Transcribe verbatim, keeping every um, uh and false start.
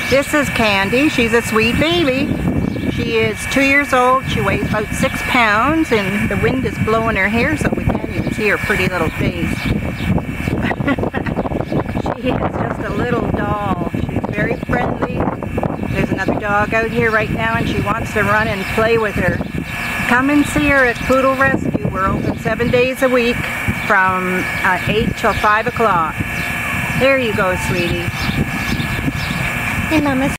This is Candy. She's a sweet baby. She is two years old. She weighs about six pounds and the wind is blowing her hair so we can't even see her pretty little face. She is just a little doll. She's very friendly. There's another dog out here right now and she wants to run and play with her. Come and see her at Poodle Rescue. We're open seven days a week from uh, eight till five o'clock. There you go, sweetie. Hey, Mama.